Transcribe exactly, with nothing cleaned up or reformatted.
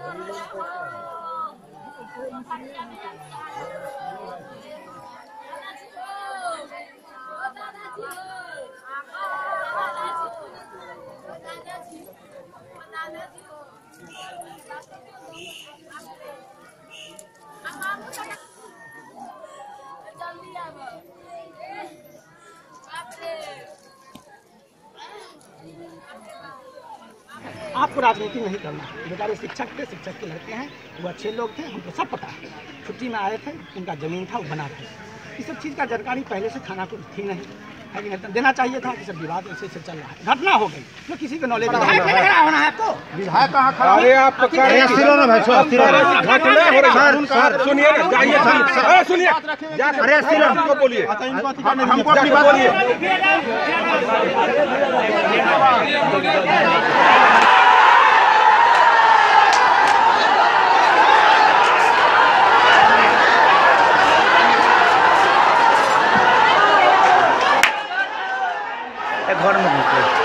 आपको राजनीति नहीं करना। बेचारे शिक्षक थे, शिक्षक के लड़के हैं, वो अच्छे लोग थे, हमको सब पता है। छुट्टी में आए थे, उनका ज़मीन था, वो बना थे। इस सब चीज़ का जानकारी पहले से थाना को थी नहीं, है कि नहीं? देना चाहिए था कि सब विवाद ऐसे से चल रहा है, घटना हो गई जो किसी को नॉलेज नहीं होना है। आपको विधायक कहाँ खड़ा? अरे आप घटना हो रही है, सुनिए ना, जाइए, सुनिए, अरे हमको बोलिए, हमको बोलिए। घर में